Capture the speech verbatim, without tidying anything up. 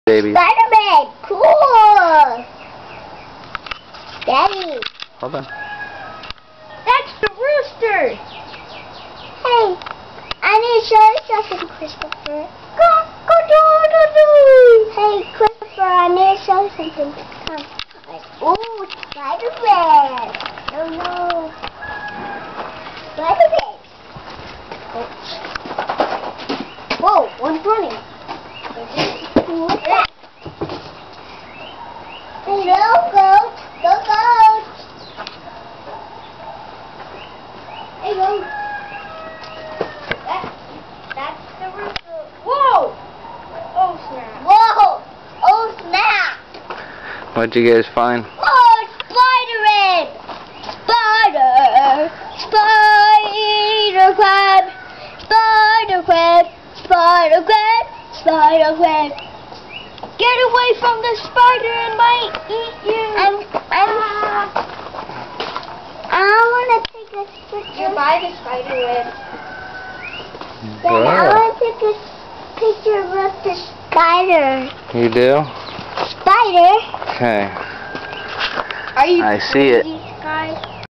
Baby. Spider-Man, cool. Daddy. Hold on. That's the rooster. Hey, I need to show you something, Christopher. Go, go, do, do, do. Hey, Christopher, I need to show you something. Come. Oh, Spider-Man. Oh no. Spider-Man. Oh. Whoa, one's running. What's that? Hello, goat. Go, goat. Hey, goat. That, that's the rooster. Whoa! Oh, snap. Whoa! Oh, snap! What'd you guys find? Oh, Spider-Man! Spider! Spider crab! Spider crab! Spider crab! Spider crab! Get away from the spider, it might eat you! I'm, I'm, ah. I want to take a picture. You buy the spider web. Then I want to take a picture of the spider. You do? Spider? Okay. Are you I see it. Guys?